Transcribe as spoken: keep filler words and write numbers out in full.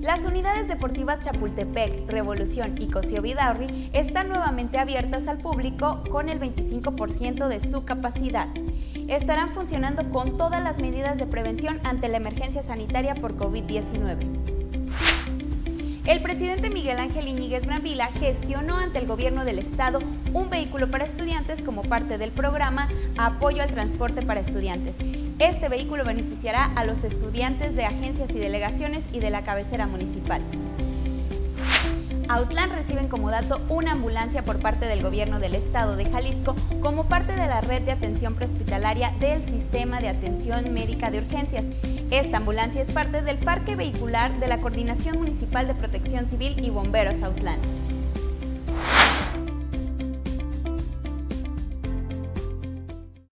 Las unidades deportivas Chapultepec, Revolución y Cosío Vidaurri están nuevamente abiertas al público con el veinticinco por ciento de su capacidad. Estarán funcionando con todas las medidas de prevención ante la emergencia sanitaria por COVID diecinueve. El presidente Miguel Ángel Íñiguez Brambila gestionó ante el gobierno del estado un vehículo para estudiantes como parte del programa Apoyo al Transporte para Estudiantes. Este vehículo beneficiará a los estudiantes de agencias y delegaciones y de la cabecera municipal. Autlán recibe en comodato una ambulancia por parte del gobierno del estado de Jalisco como parte de la red de atención prehospitalaria del Sistema de Atención Médica de Urgencias. Esta ambulancia es parte del parque vehicular de la Coordinación Municipal de Protección Civil y Bomberos Autlán.